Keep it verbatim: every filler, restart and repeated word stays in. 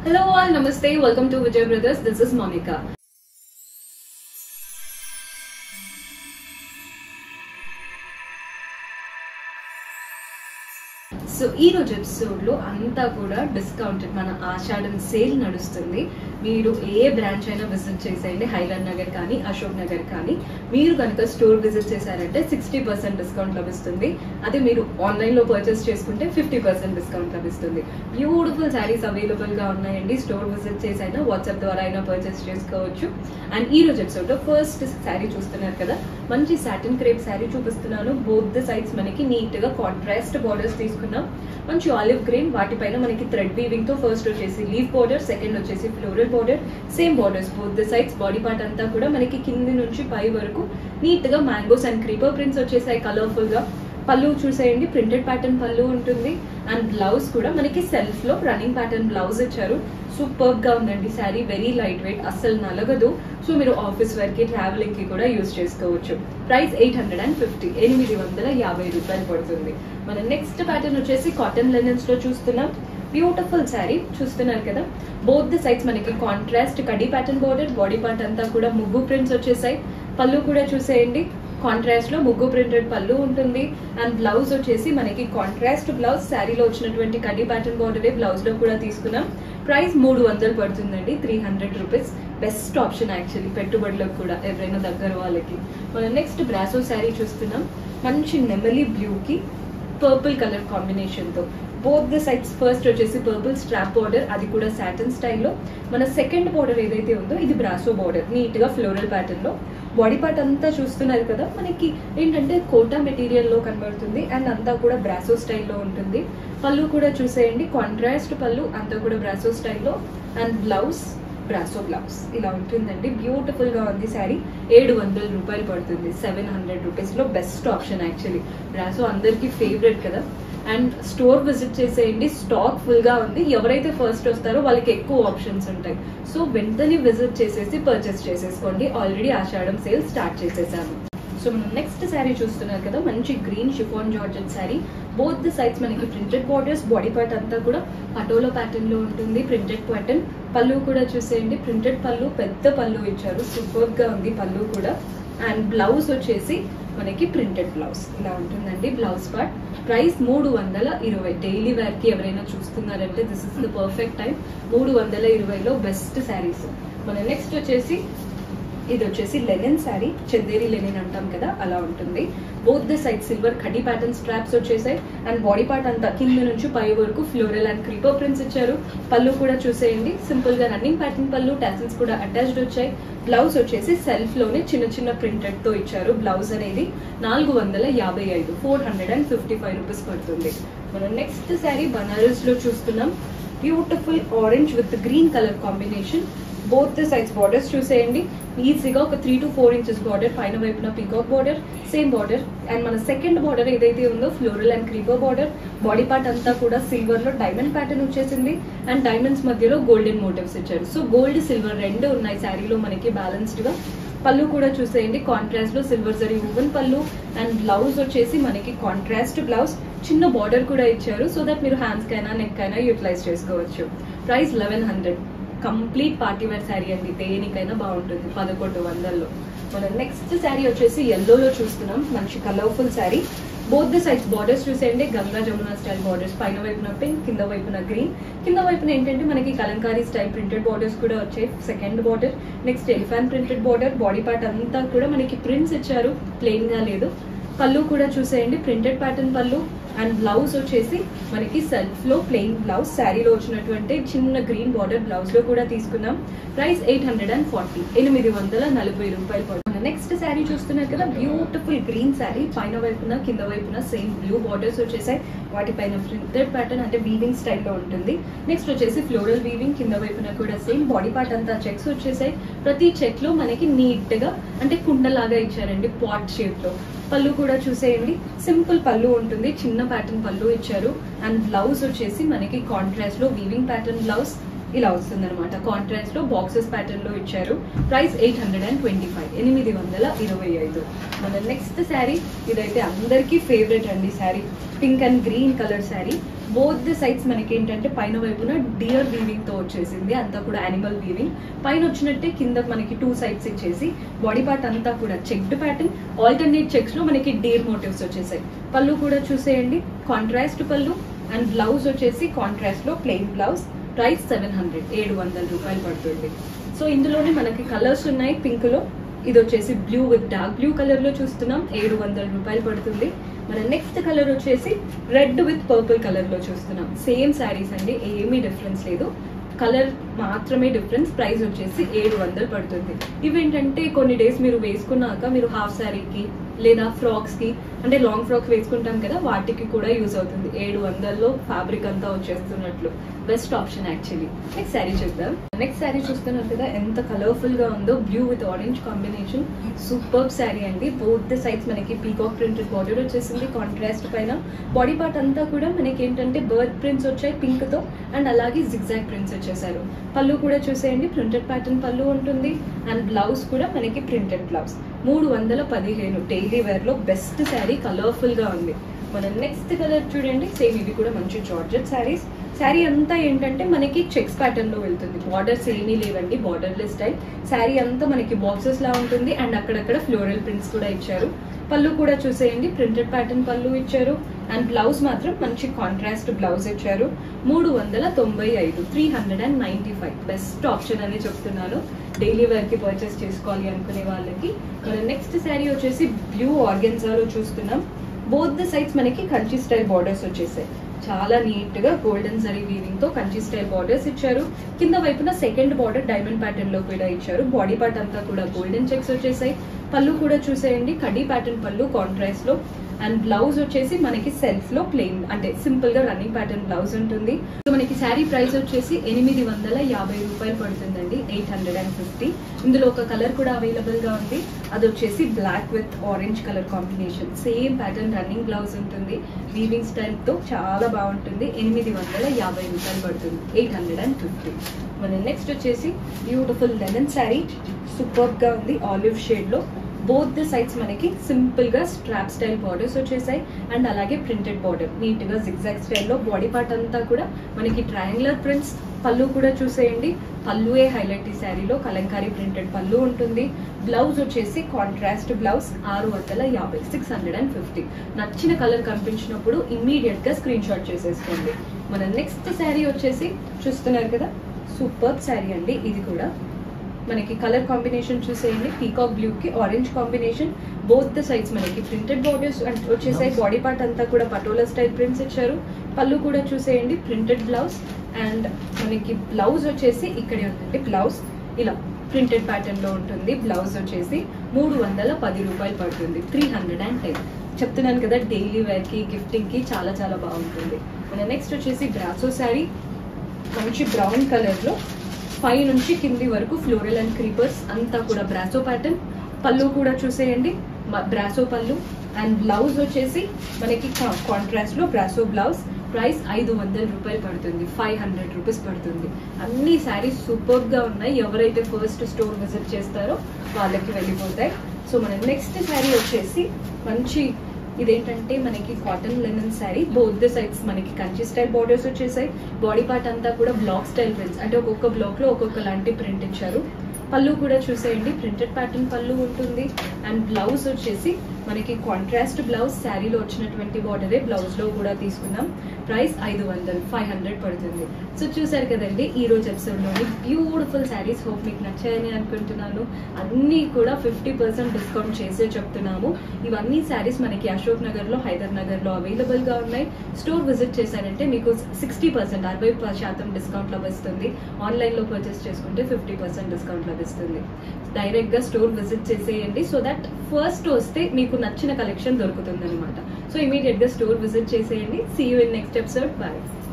Hello all, Namaste, welcome to Vijay Brothers. This is Monica. So ఈ రోజు episode లో అంతా కూడా డిస్కౌంటెడ్ మన ఆషాఢం సేల్ నడుస్తుంది. మీరు ఏ బ్రాంచ్ అయినా విజిట్ చేసేయండి, హైలాండ్ నగర్ కానీ అశోక్ నగర్ కానీ. మీరు కనుక స్టోర్ విజిట్ చేశారంటే సిక్స్టీ పర్సెంట్ డిస్కౌంట్ లభిస్తుంది. అదే మీరు ఆన్లైన్ లో పర్చేస్ చేసుకుంటే ఫిఫ్టీ పర్సెంట్ డిస్కౌంట్ లభిస్తుంది. బ్యూటిఫుల్ శారీస్ అవైలబుల్ గా ఉన్నాయండి. స్టోర్ విజిట్ చేసి అయినా వాట్సాప్ ద్వారా అయినా పర్చేస్ చేసుకోవచ్చు. అండ్ ఈ రోజు ఎపిసోడ్ లో ఫస్ట్ శారీ చూస్తున్నారు కదా, మంచి సాటిన్ క్రేప్ శారీ చూపిస్తున్నాను. బోత్ ద సైడ్స్ మనకి నీట్ గా కాంట్రాస్ట్ బార్డర్స్ తీసుకున్నాం. మంచి ఆలివ్ గ్రీన్, వాటిపైన మనకి థ్రెడ్ వీవింగ్ తో ఫస్ట్ వచ్చేసి లీఫ్ బార్డర్, సెకండ్ వచ్చేసి floral border, same borders both the sides. Body part అంతా కూడా మనకి కింది నుంచి పై వరకు నీట్ గా మ్యాంగోస్ అండ్ క్రీపర్ ప్రింట్స్ వచ్చేసాయి కలర్ఫుల్ గా. పళ్ళు చూసేయండి, ప్రింటెడ్ ప్యాటర్న్ పళ్ళు ఉంటుంది. అండ్ బ్లౌజ్ కూడా మనకి సెల్ఫ్ లో రన్నింగ్ ప్యాటర్న్ బ్లౌజ్ ఇచ్చారు. సూపర్ గా ఉందండి శారీ, వెరీ లైట్ వెయిట్, అస్సలు నలగదు. సో మీరు ఆఫీస్ వర్క్ కి ట్రావెలింగ్ కి కూడా యూజ్ చేసుకోవచ్చు. Price eight hundred and fifty ఎనిమిది వందల యాభై రూపాయలు పడుతుంది. మన నెక్స్ట్ ప్యాటర్న్ వచ్చేసి కాటన్ లెనిన్స్ లో చూస్తున్నాం. బ్యూటిఫుల్ శారీ చూస్తున్నారు కదా, బోత్ ది సైడ్స్ మనకి కాంట్రాస్ట్ కడీ ప్యాటర్న్ బోర్డర్, బాడీ పార్ట్ అంతా కూడా ముగ్గు ప్రింట్స్ వచ్చేసాయి. పళ్ళు కూడా చూసేయండి, కాంట్రాస్ట్ లో ముగ్గు ప్రింటెడ్ పళ్ళు ఉంటుంది. అండ్ బ్లౌజ్ వచ్చేసి మనకి కాంట్రాస్ట్ బ్లౌజ్, శారీలో వచ్చినటువంటి కడ్డీ ప్యాటర్న్ బార్డర్ బ్లౌజ్ లో కూడా తీసుకున్నాం. ప్రైస్ మూడు వందలు పడుతుందండి, three hundred rupees. Best option actually పెట్టుబడులకు కూడా ఎవరైనా దగ్గర వాళ్ళకి. మనం నెక్స్ట్ బ్రాసో శారీ చూస్తున్నాం. మంచి నెమలి బ్లూ కి పర్పుల్ కలర్ కాంబినేషన్ తో బోత్ ద సైడ్స్ ఫస్ట్ వచ్చేసి పర్పుల్ స్ట్రాప్ బార్డర్, అది కూడా సాటిన్ స్టైల్లో. మన సెకండ్ బార్డర్ ఏదైతే ఉందో ఇది బ్రాసో బార్డర్, నీట్ గా ఫ్లోరల్ ప్యాటర్న్ లో. బాడీ పార్ట్ అంతా చూస్తున్నారు కదా, మనకి ఏంటంటే కోటా మెటీరియల్ లో కనబడుతుంది. అండ్ అంతా కూడా బ్రాసో స్టైల్లో ఉంటుంది. పళ్ళు కూడా చూసేయండి, కాంట్రాస్ట్ పళ్ళు, అంతా కూడా బ్రాసో స్టైల్లో. అండ్ బ్లౌజ్ బ్రాసో బ్లౌజ్ ఇలా ఉంటుందండి. బ్యూటిఫుల్ గా ఉంది శారీ. ఏడు వందల రూపాయలు పడుతుంది, సెవెన్ హండ్రెడ్ రూపీస్ లో బెస్ట్ ఆప్షన్ యాక్చువల్లీ. బ్రాసో అందరికి ఫేవరెట్ కదా. అండ్ స్టోర్ విజిట్ చేసేయండి, స్టాక్ ఫుల్ గా ఉంది. ఎవరైతే ఫస్ట్ వస్తారో వాళ్ళకి ఎక్కువ ఆప్షన్స్ ఉంటాయి. సో వెంటనే విజిట్ చేసేసి పర్చేస్ చేసేసుకోండి. ఆల్రెడీ ఆషాఢం సేల్ స్టార్ట్ చేసేసాము. సో మనం నెక్స్ట్ శారీ చూస్తున్నారు కదా, మంచి green chiffon georgette saree. Both the sides మనకి ప్రింటెడ్ బార్డర్స్, బాడీ పార్ట్ అంతా కూడా పటోలా ప్యాటర్న్ లో ఉంటుంది. ప్రింటెడ్ ప్యాటర్న్ పళ్ళు కూడా చూసేయండి, ప్రింటెడ్ పళ్ళు, పెద్ద పళ్ళు ఇచ్చారు. సూపర్ గా ఉంది పళ్ళు కూడా. అండ్ బ్లౌజ్ వచ్చేసి మనకి ప్రింటెడ్ బ్లౌజ్ ఇలా ఉంటుందండి బ్లౌజ్ పార్ట్. ప్రైస్ మూడు వందల ఇరవై. డైలీ వేర్ కి ఎవరైనా చూస్తున్నారంటే this is the perfect time. మూడు వందల ఇరవైలో బెస్ట్ శారీస్. మన నెక్స్ట్ వచ్చేసి ఇది వచ్చేసి లెనిన్ శారీ, చందేరి లెనిన్ అంటాం కదా అలా ఉంటుంది. బోత్ ద సైడ్ సిల్వర్ కడ్డీ ప్యాటర్న్ స్ట్రాప్స్ వచ్చేసాయి. అండ్ బాడీ పార్ట్ అంతా కింద నుంచి పై వరకు ఫ్లోరల్ అండ్ క్రీపర్ ప్రింట్స్ ఇచ్చారు. పళ్ళు కూడా చూసేయండి, సింపుల్ గా రన్నింగ్ ప్యాటర్న్ పళ్ళు, టాసిల్స్ కూడా అటాచ్డ్ వచ్చాయి. బ్లౌజ్ వచ్చేసి సెల్ఫ్ లోనే చిన్న చిన్న ప్రింటెడ్ తో ఇచ్చారు. బ్లౌజ్ అనేది నాలుగు వందల యాభై ఐదు four hundred and fifty five rupees పడుతుంది. మనం నెక్స్ట్ శారీ బనారస్ లో చూస్తున్నాం. Beautiful orange with green colour combination. Both the sides borders చూసేయండి, ఈజీగా ఒక three to four inches border, పైన వైపున peacock border, same border. And మన సెకండ్ బార్డర్ ఏదైతే ఉందో floral and creeper border. Body part అంతా కూడా సిల్వర్ లో డైమండ్ ప్యాటర్న్ వచ్చేసింది. అండ్ డైమండ్స్ మధ్యలో గోల్డెన్ మోటివ్స్ ఇచ్చారు. సో గోల్డ్ సిల్వర్ రెండు ఉన్నాయి శారీలో మనకి బ్యాలెన్స్డ్ గా. పళ్ళు కూడా చూసేయండి, కాంట్రాస్ట్ లో సిల్వర్ జరీ వువెన్ పళ్ళు. అండ్ బ్లౌజ్ వచ్చేసి మనకి కాంట్రాస్ట్ బ్లౌజ్, చిన్న బార్డర్ కూడా ఇచ్చారు. సో దట్ మీరు హ్యాండ్స్ కైనా నెక్ కైనా యూటిలైజ్ చేసుకోవచ్చు. Price eleven hundred. Complete party wear saree అండి, దేనికైనా బాగుంటుంది, పదకొండు వందల్లో. మనం నెక్స్ట్ శారీ వచ్చేసి ఎల్లోలో చూస్తున్నాం. మంచి colourful saree. Both the sides borders చూసేయండి, గంగా జమున స్టైల్ బార్డర్స్, పైన వైపున పింక్, కింద వైపున గ్రీన్. కింద వైపున ఏంటంటే మనకి కలంకారీ స్టైల్ ప్రింటెడ్ బార్డర్స్ కూడా వచ్చాయి. Second border, next elephant printed border. Body part అంతా కూడా మనకి ప్రింట్స్ ఇచ్చారు, ప్లెయిన్ గా లేదు. పళ్ళు కూడా చూసేయండి, ప్రింటెడ్ ప్యాటర్న్ పళ్ళు. అండ్ బ్లౌజ్ వచ్చేసి మనకి సెల్ఫ్ లో ప్లెయిన్ బ్లౌజ్, శారీలో వచ్చినటువంటి చిన్న గ్రీన్ బార్డర్ బ్లౌజ్ లో కూడా తీసుకున్నాం. Price eight hundred and forty ఎనిమిది వందల నలభై రూపాయలు పడుతుంది. నెక్స్ట్ శారీ చూస్తున్నారు కదా, బ్యూటిఫుల్ గ్రీన్ శారీ. పైన వైపున కింద వైపున సేమ్ బ్లూ బార్డర్స్ వచ్చేసాయి. వాటిపైన ప్రింటెడ్ ప్యాటర్న్ అంటే వీవింగ్ స్టైల్లో ఉంటుంది. నెక్స్ట్ వచ్చేసి ఫ్లోరల్ వీవింగ్, కింద వైపున కూడా సేమ్. బాడీ పార్ట్ అంతా చెక్స్ వచ్చేసాయి. ప్రతి చెక్ లో మనకి నీట్ గా అంటే కుండలాగా ఇచ్చారండి, పాట్ షేప్ లో. పళ్ళు కూడా చూసేయండి, సింపుల్ పళ్ళు ఉంటుంది, చిన్న ప్యాటర్న్ పళ్ళు ఇచ్చారు. అండ్ బ్లౌజ్ వచ్చేసి మనకి కాంట్రాస్ట్ లో వీవింగ్ ప్యాటర్న్ బ్లౌజ్ ఇలా వస్తుంది అనమాట. కాంట్రాస్ట్ లో బాక్సెస్ ప్యాటర్న్ లో ఇచ్చారు. Price eight hundred and twenty five ఎనిమిది వందల ఇరవై ఐదు. మన నెక్స్ట్ శారీ ఇదైతే అందరికీ ఫేవరెట్ అండి saree. Pink and green colour saree. Both the sides మనకి ఏంటంటే పైన వైపున డియర్ వీవింగ్ తో వచ్చేసింది, అంతా కూడా యానిమల్ వీవింగ్. పైన వచ్చినట్టే కింద మనకి టూ సైడ్స్ ఇచ్చేసి బాడీ పార్ట్ అంతా కూడా చెక్డ్ ప్యాటర్న్, ఆల్టర్నేట్ చెక్స్ లో మనకి డీర్ మోటివ్స్ వచ్చేసాయి. పళ్ళు కూడా చూసేయండి, కాంట్రాస్ట్ పళ్ళు. అండ్ బ్లౌజ్ వచ్చేసి కాంట్రాస్ట్ లో plain blouse. Price seven hundred ఏడు వందల రూపాయలు పడుతుంది. సో ఇందులోనే మనకి కలర్స్ ఉన్నాయి. పింక్ లో ఇది వచ్చేసి blue with dark blue colour లో చూస్తున్నాం, ఏడు వందల రూపాయలు పడుతుంది. మన నెక్స్ట్ కలర్ వచ్చేసి రెడ్ విత్ పర్పుల్ కలర్ లో చూస్తున్నాం. సేమ్ శారీస్ అండి, ఏమీ డిఫరెన్స్ లేదు, కలర్ మాత్రమే డిఫరెన్స్. ప్రైస్ వచ్చేసి ఏడు వందలు పడుతుంది. ఇవేంటంటే కొన్ని డేస్ మీరు వేసుకున్నాక మీరు హాఫ్ శారీకి లేదా ఫ్రాక్స్ కి, అంటే లాంగ్ ఫ్రాక్స్ వేసుకుంటాం కదా, వాటికి కూడా యూజ్ అవుతుంది. ఏడు వందల్లో ఫ్యాబ్రిక్ అంతా వచ్చేస్తున్నట్లు best option actually. Next saree చూద్దాం. నెక్స్ట్ శారీ చూస్తున్నారు కదా ఎంత కలర్ఫుల్ గా ఉందో, blue with orange combination. Super saree అండి. బోత్ ద సైడ్స్ మనకి పీకాక్ ప్రింటెడ్ బార్డర్ వచ్చేసింది కాంట్రాస్ట్ పైన. బాడీ పార్ట్ అంతా కూడా మనకి ఏంటంటే బర్డ్ ప్రింట్స్ వచ్చాయి పింక్ తో, అండ్ అలాగే జిగ్జాగ్ ప్రింట్స్ వచ్చేసారు. పళ్ళు కూడా చూసేయండి, ప్రింటెడ్ ప్యాటర్న్ పళ్ళు ఉంటుంది. అండ్ బ్లౌజ్ కూడా మనకి ప్రింటెడ్ బ్లౌజ్. మూడు వందల పదిహేను డైలీ వేర్ లో బెస్ట్ శారీ, కలర్ఫుల్ గా ఉంది. మన నెక్స్ట్ కలర్ చూడండి, సేమ్ ఇవి కూడా మంచి జార్జెట్ శారీస్. శారీ అంతా ఏంటంటే మనకి చెక్స్ ప్యాటర్న్ లో వెళ్తుంది, బార్డర్స్ ఏమీ లేవండి, బార్డర్లెస్ స్టైల్. శారీ అంతా మనకి బాక్సెస్ లా ఉంటుంది, అండ్ అక్కడక్కడ ఫ్లోరల్ ప్రింట్స్ కూడా ఇచ్చారు. పళ్ళు కూడా చూసేయండి, ప్రింటెడ్ ప్యాటర్న్ పళ్ళు ఇచ్చారు. అండ్ బ్లౌజ్ మాత్రం మంచి కాంట్రాస్ట్ బ్లౌజ్ ఇచ్చారు. మూడు వందల తొంభై ఐదు three hundred and ninety five best option అని చెప్తున్నాను డైలీ వేర్ కి పర్చేస్ చేసుకోవాలి అనుకునే వాళ్ళకి. మన నెక్స్ట్ శారీ వచ్చేసి బ్లూ ఆర్గెన్జాలో చూస్తున్నాం. బోత్ ద సైడ్స్ మనకి కంచి స్టైల్ బార్డర్స్ వచ్చేసాయి. చాలా నీట్ గా గోల్డెన్ జరీ వీవింగ్ తో కంచి స్టైల్ బార్డర్స్ ఇచ్చారు. కింద వైపున సెకండ్ బార్డర్ డైమండ్ ప్యాటర్న్ లో కూడా ఇచ్చారు. బాడీ పార్ట్ అంతా కూడా గోల్డెన్ చెక్స్ వచ్చేసాయి. పళ్ళు కూడా చూసేయండి, కడ్డీ ప్యాటర్న్ పళ్ళు కాంట్రాస్ట్ లో. అండ్ బ్లౌజ్ వచ్చేసి మనకి సెల్ఫ్ లో ప్లెయిన్, అంటే సింపుల్ గా రన్నింగ్ ప్యాటర్న్ బ్లౌజ్ ఉంటుంది. సో మనకి శారీ ప్రైస్ వచ్చేసి ఎనిమిది వందల యాభై రూపాయలు పడుతుందండి, ఎయిట్ హండ్రెడ్ అండ్ ఫిఫ్టీ. ఇందులో ఒక కలర్ కూడా అవైలబుల్ గా ఉంది, అది వచ్చేసి black with orange colour combination. Same pattern running blouse ఉంటుంది, వీవింగ్ స్టైల్ తో చాలా బాగుంటుంది. ఎనిమిది వందల యాభై రూపాయలు పడుతుంది, ఎయిట్ హండ్రెడ్ అండ్ ఫిఫ్టీ. మన నెక్స్ట్ వచ్చేసి బ్యూటిఫుల్ లెమన్ శారీ, సూపర్ గా ఉంది, ఆలివ్ షేడ్ లో. బోత్ ద సైడ్స్ మనకి సింపుల్ గా స్ట్రాప్ స్టైల్ బార్డర్స్ వచ్చేసాయి, అండ్ అలాగే ప్రింటెడ్ బార్డర్ నీట్ గా జిగ్జాగ్ స్టైల్లో. బాడీ పార్ట్ అంతా కూడా మనకి ట్రయాంగులర్ ప్రింట్స్. పళ్ళు కూడా చూసేయండి, పళ్ళుయే హైలైట్ ఈ శారీలో, కలంకారీ ప్రింటెడ్ పళ్ళు ఉంటుంది. బ్లౌజ్ వచ్చేసి కాంట్రాస్ట్ బ్లౌజ్, ఆరు వందల యాభై సిక్స్ హండ్రెడ్ అండ్ ఫిఫ్టీ. నచ్చిన కలర్ కనిపించినప్పుడు ఇమ్మీడియట్ గా స్క్రీన్ షాట్ చేసేసుకోండి. మన నెక్స్ట్ శారీ వచ్చేసి చూస్తున్నారు కదా, సూపర్ శారీ అండి. ఇది కూడా మనకి కలర్ కాంబినేషన్ చూసేయండి, పీకాక్ బ్లూ కి orange combination. Both the sides మనకి ప్రింటెడ్ బార్డర్స్ వచ్చేసాయి. బాడీ పార్ట్ అంతా కూడా పటోలా స్టైల్ ప్రింట్స్ ఇచ్చారు. పళ్ళు కూడా చూసేయండి, ప్రింటెడ్ బ్లౌజ్. అండ్ మనకి బ్లౌజ్ వచ్చేసి ఇక్కడే ఉందండి, బ్లౌజ్ ఇలా ప్రింటెడ్ ప్యాటర్న్ లో ఉంటుంది. బ్లౌజ్ వచ్చేసి మూడు వందల పది రూపాయలు పడుతుంది, త్రీ హండ్రెడ్ అండ్ టెన్. చెప్తున్నాను కదా, డైలీ వేర్ కి గిఫ్టింగ్ కి చాలా చాలా బాగుంటుంది. మన నెక్స్ట్ వచ్చేసి బ్రాసో శారీ, మంచి బ్రౌన్ కలర్ లో పై నుంచి కింది వరకు ఫ్లోరల్ అండ్ క్రీపర్స్ అంతా కూడా బ్రాసో ప్యాటర్న్. పళ్ళు కూడా చూసేయండి, బ్రాసో పళ్ళు. అండ్ బ్లౌజ్ వచ్చేసి మనకి కాంట్రాస్ట్ లో బ్రాసో బ్లౌజ్. ప్రైస్ ఐదు వందల రూపాయలు పడుతుంది, ఫైవ్ హండ్రెడ్ రూపీస్ పడుతుంది. అన్ని శారీస్ సూపర్ గా ఉన్నాయి, ఎవరైతే ఫస్ట్ స్టోర్ విజిట్ చేస్తారో వాళ్ళకి వెళ్ళిపోతాయి. సో మన నెక్స్ట్ శారీ వచ్చేసి మంచి, ఇదేంటంటే మనకి cotton linen saree. Both the sides మనకి కంచి స్టైల్ బార్డర్స్ వచ్చేసాయి. బాడీ పార్ట్ అంతా కూడా బ్లాక్ స్టైల్ ప్రింట్స్, అంటే ఒక్కొక్క బ్లాక్ లో ఒక్కొక్క లాంటి ప్రింట్ ఇచ్చారు. పళ్ళు కూడా చూసేయండి, ప్రింటెడ్ ప్యాటర్న్ పళ్ళు ఉంటుంది. అండ్ బ్లౌజ్ వచ్చేసి మనకి కాంట్రాస్ట్ బ్లౌజ్, శారీలో వచ్చినటువంటి బార్డరే బ్లౌజ్ లో కూడా తీసుకున్నాం. ప్రైస్ ఐదు వందలు, ఫైవ్ హండ్రెడ్ పడుతుంది. సో చూసారు కదండి ఈ రోజు ఎపిసోడ్ లోని బ్యూటిఫుల్ శారీస్. హోప్ మీకు నచ్చాయని అనుకుంటున్నాను. అన్ని కూడా ఫిఫ్టీ పర్సెంట్ డిస్కౌంట్ చేసే చెప్తున్నాము. ఇవన్నీ శారీస్ మనకి అశోక్ నగర్ లో, హైదర్ నగర్ లో అవైలబుల్ గా ఉన్నాయి. స్టోర్ విజిట్ చేశారంటే మీకు సిక్స్టీ పర్సెంట్ అరవై శాతం డిస్కౌంట్ లభిస్తుంది. ఆన్లైన్ లో పర్చేస్ చేసుకుంటే ఫిఫ్టీ పర్సెంట్ డిస్కౌంట్ లభిస్తుంది. డైరెక్ట్ గా స్టోర్ విజిట్ చేసేయండి, సో దట్ ఫస్ట్ వస్తే మీకు నచ్చిన కలెక్షన్ దొరుకుతుంది అనమాట. సో ఇమీడియట్ గా స్టోర్ విజిట్ చేసేయండి. See you in next episode. Bye.